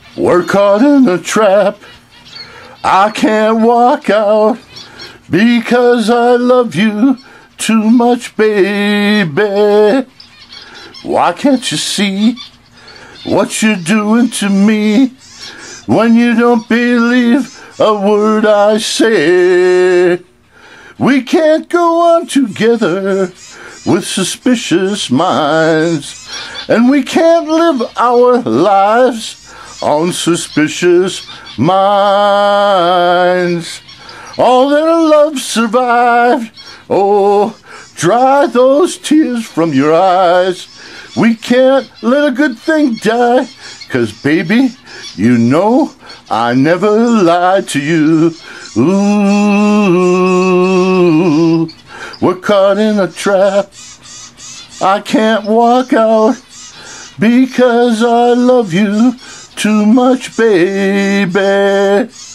We're caught in a trap. I can't walk out because I love you too much, baby. Why can't you see what you're doing to me when you don't believe a word I say? We can't go on together with suspicious minds, and we can't live our lives on suspicious minds. All their love survived. Oh, dry those tears from your eyes. We can't let a good thing die, 'cause baby, you know I never lied to you. Ooh, we're caught in a trap. I can't walk out because I love you too much, baby.